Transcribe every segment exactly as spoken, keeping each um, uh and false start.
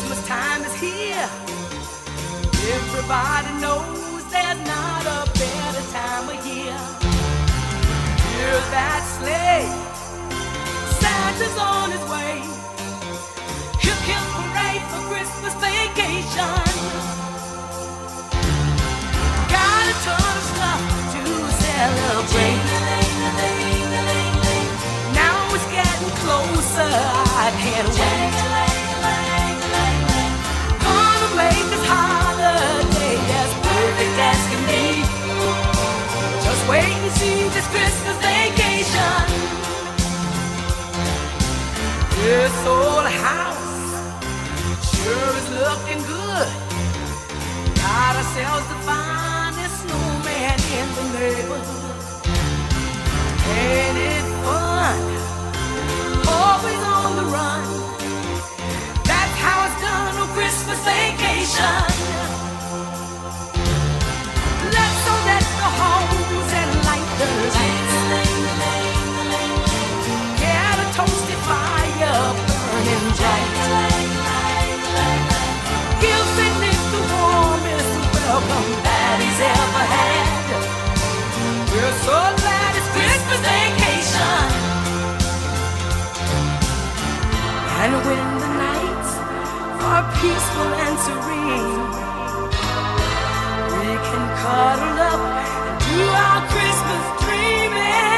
Christmas time is here. Everybody knows there's not a better time of year. Hear that sleigh, Santa's on his way. Hip hip hooray for Christmas vacation. Got a ton of stuff to celebrate. Now it's getting closer, I can't wait. Gonna make this holiday as perfect as can be. Just wait and see this Christmas vacation. This old house sure is looking good. Got ourselves the finest snowman in the neighborhood. Ain't it fun? Always on the run. That's how it's done on Christmas vacation. Let's all deck the halls and light the lights. Get a toasty fire burning bright. Give Saint Nick the warmest welcome that he's ever had. We're so glad it's Christmas vacation. And when the nights are peaceful and serene, we can cuddle up and do our Christmas dreaming.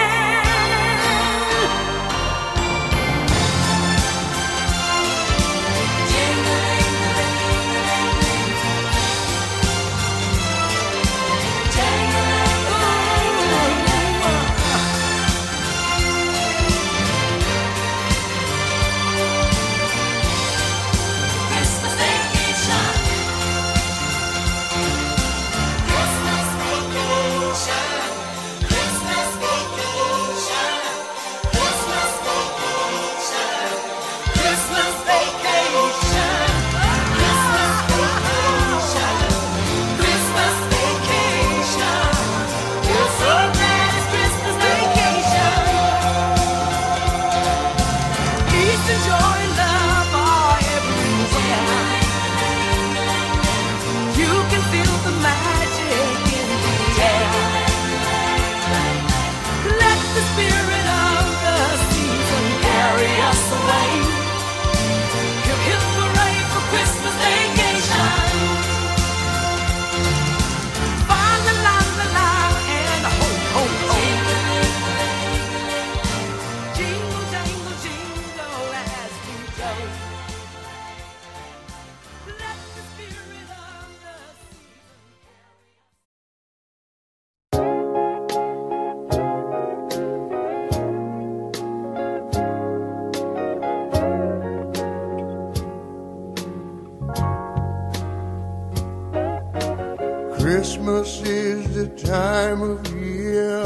Christmas is the time of year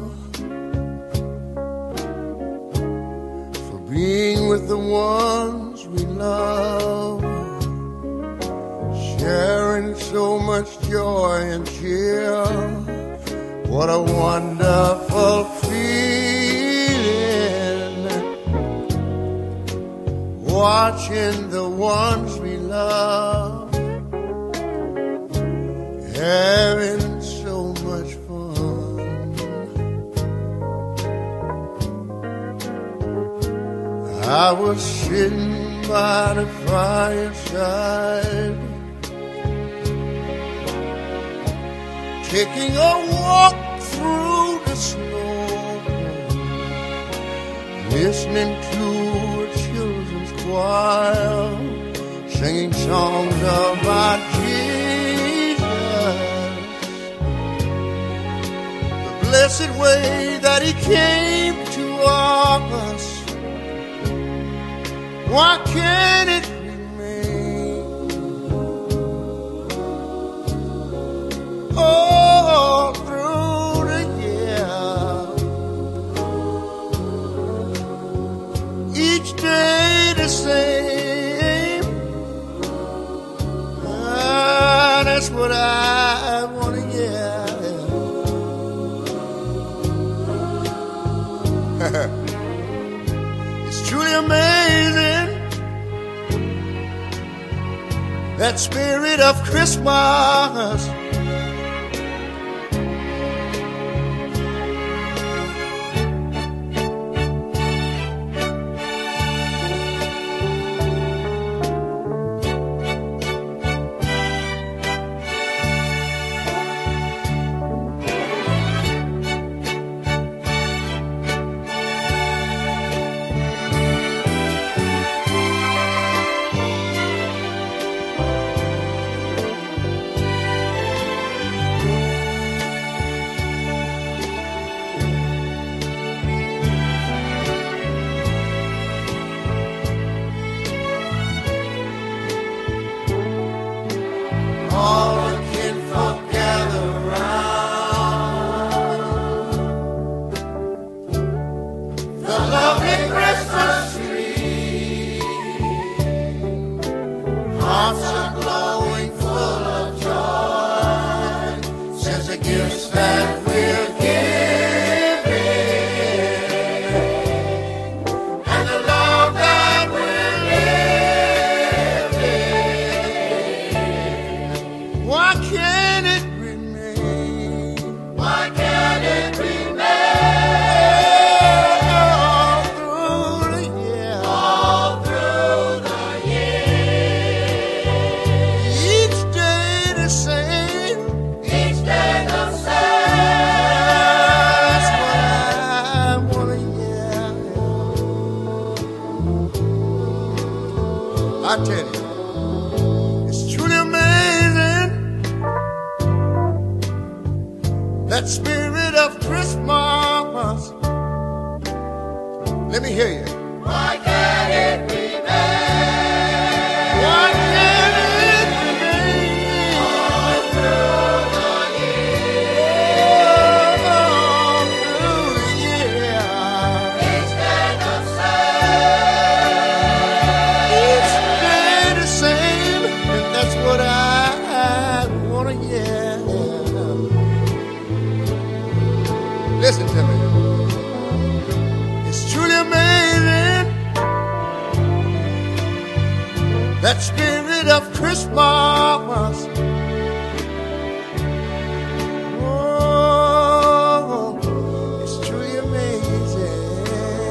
for being with the ones we love, sharing so much joy and cheer. What a wonderful feeling, watching the ones we love having so much fun. I was sitting by the fireside, taking a walk through the snow, listening to a children's choir singing songs about Jesus, the blessed way that he came to us. Why can't it remain? All through the year, each day the same. Ah, that's what I want to hear. It's truly amazing that spirit of Christmas. I tell you, it's truly amazing, that spirit of Christmas. Let me hear you. Why can't it remain? Why can't it remain? All through the year. All through the year. Each day the same. Each day the same, and that's what I want to hear. Listen to me. It's truly amazing, that spirit of Christmas. Oh, it's truly amazing,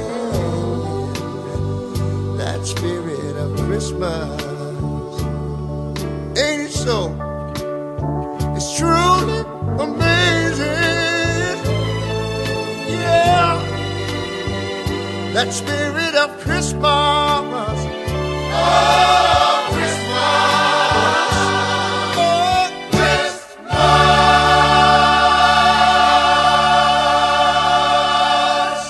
that spirit of Christmas. Ain't it so? It's truly amazing, yeah, that spirit of Christmas. Oh, Christmas. Oh, Christmas.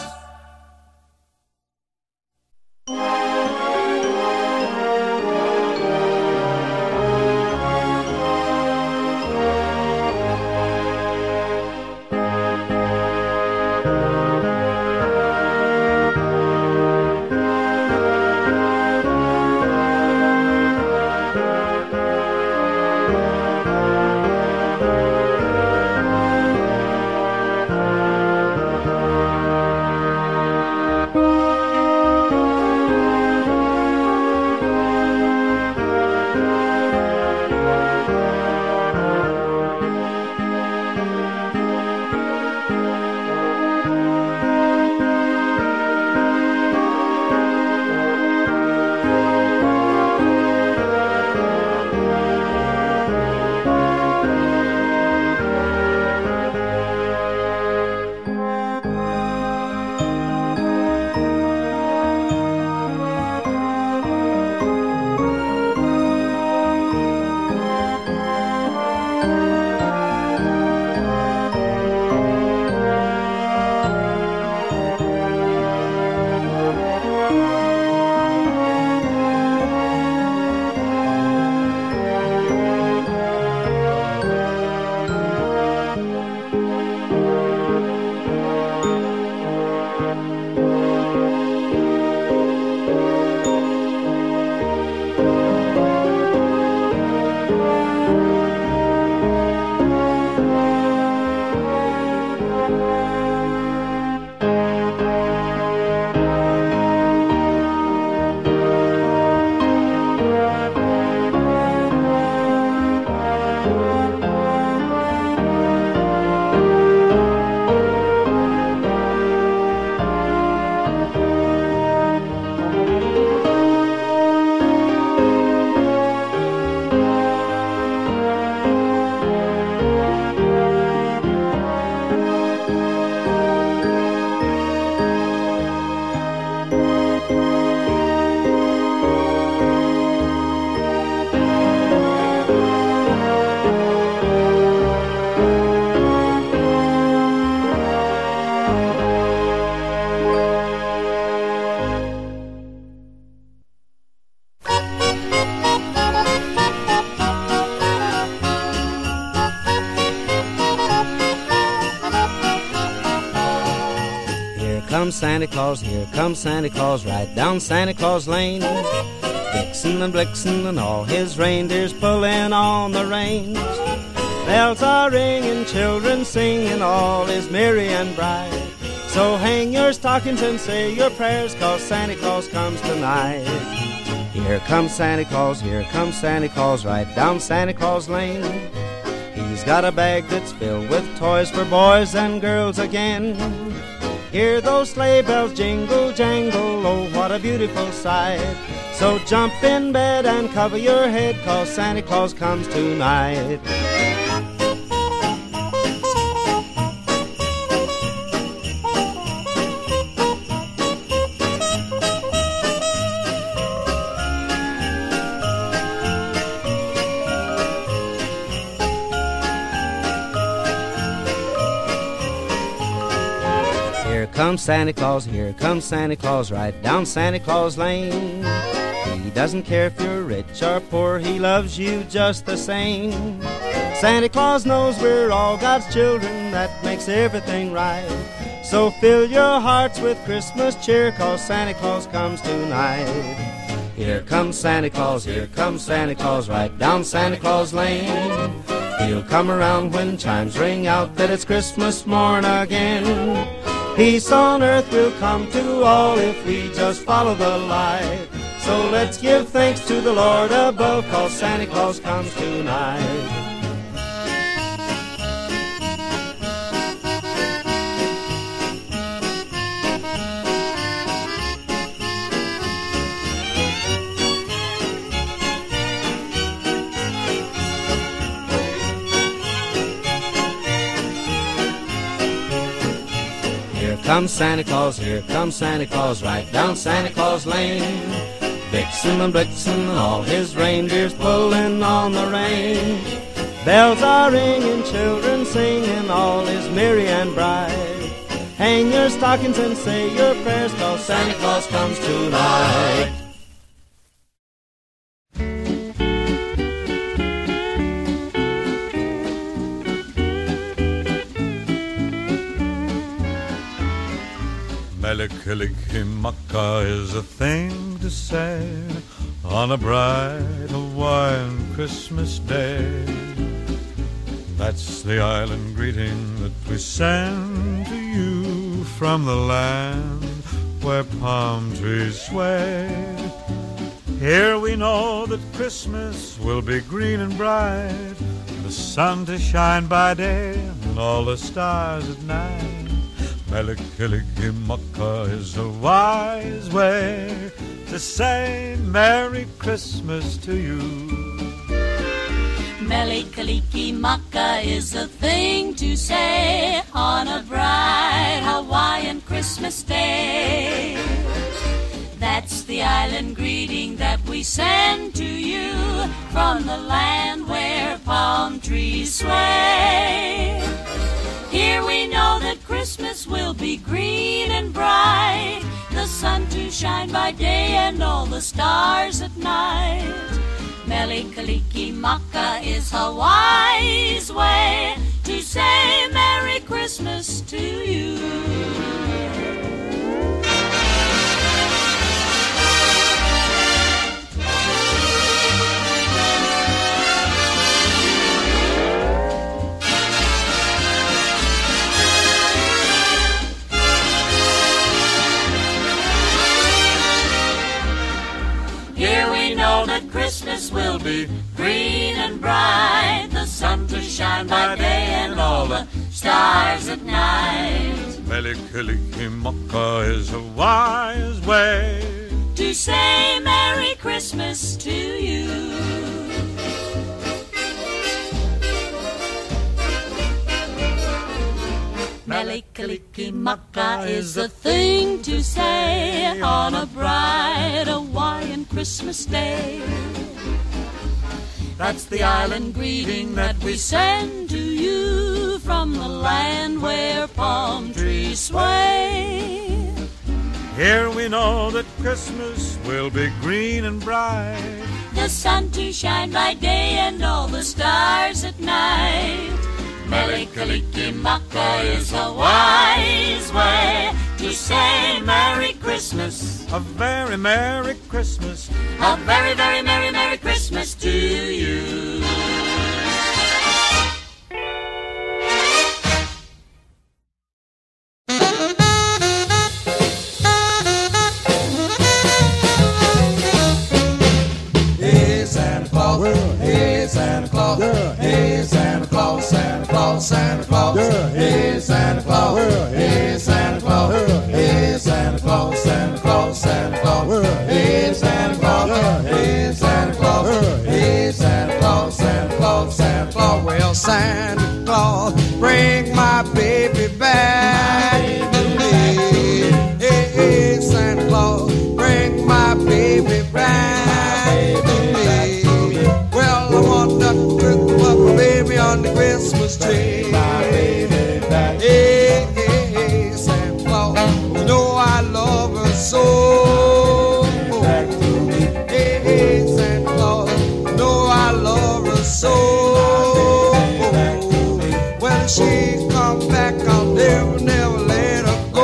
comes Santa Claus, here comes Santa Claus, right down Santa Claus Lane. Vixen and Blixen and all his reindeers pulling on the reins. Bells are ringing, children singing, all is merry and bright. So hang your stockings and say your prayers, 'cause Santa Claus comes tonight. Here comes Santa Claus, here comes Santa Claus, right down Santa Claus Lane. He's got a bag that's filled with toys for boys and girls again. Hear those sleigh bells jingle, jangle, oh, what a beautiful sight. So jump in bed and cover your head, 'cause Santa Claus comes tonight. Here comes Santa Claus, here comes Santa Claus, right down Santa Claus Lane. He doesn't care if you're rich or poor, he loves you just the same. Santa Claus knows we're all God's children, that makes everything right. So fill your hearts with Christmas cheer, 'cause Santa Claus comes tonight. Here comes Santa Claus, here comes Santa Claus, right down Santa Claus Lane. He'll come around when chimes ring out that it's Christmas morn again. Peace on earth will come to all if we just follow the light. So let's give thanks to the Lord above, 'cause Santa Claus comes tonight. Here comes Santa Claus, here comes Santa Claus, right down Santa Claus Lane. Vixen and Blixen and all his reindeers pulling on the reins. Bells are ringing, children singing, all is merry and bright. Hang your stockings and say your prayers, 'cause Santa Claus comes tonight. Mele-Kalikimaka is a thing to say on a bright Hawaiian Christmas day. That's the island greeting that we send to you from the land where palm trees sway. Here we know that Christmas will be green and bright, the sun to shine by day and all the stars at night. Mele-Kalikimaka is a wise way to say Merry Christmas to you. Mele-Kalikimaka is a thing to say on a bright Hawaiian Christmas day. That's the island greeting that we send to you from the land where palm trees sway. Here we know that Christmas will be green and bright, the sun to shine by day and all the stars at night. Mele-Kalikimaka is Hawaii's way to say Merry Christmas to you. Christmas will be green and bright, the sun to shine by day and all the stars at night. Mele-Kalikimaka is a wise way to say Merry Christmas to you. Mele-Kalikimaka is a thing to say on a bright Hawaiian Christmas day. That's the island greeting that we send to you from the land where palm trees sway. Here we know that Christmas will be green and bright, the sun to shine by day and all the stars at night. Mele-Kalikimaka is a wise way to say Merry Christmas. A very Merry Christmas. A very, very Merry, Merry Christmas to you. Hey Santa Claus, hey Santa Claus, hey Santa Claus, Santa Claus, Santa Claus, hey Santa Claus, hey Santa Claus, hey Santa Claus, Santa Claus, Santa Claus, hey Santa Claus, hey Santa Claus, hey Santa Claus, Santa Claus, Santa Claus. Well, Santa Claus, bring my baby back to me. Hey, hey, Santa Claus, bring my baby back. On the Christmas tree, my baby back. Hey, hey, hey, Santa Claus, you know I love her so. Back to me. Hey, hey, Santa Claus, you know I love her so. When she come back, I'll never, never let her go.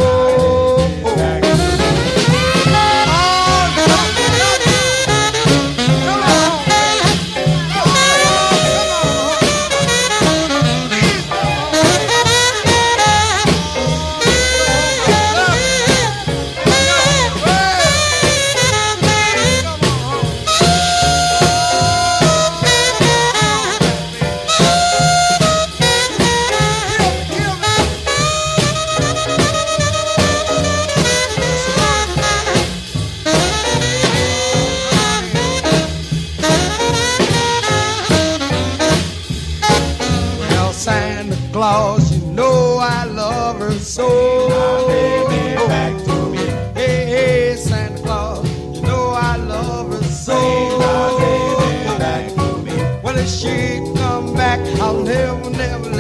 Santa Claus, you know I love her so. My baby back to me. Hey, hey, Santa Claus, you know I love her so. My baby back to me. When she come back, I'll never, never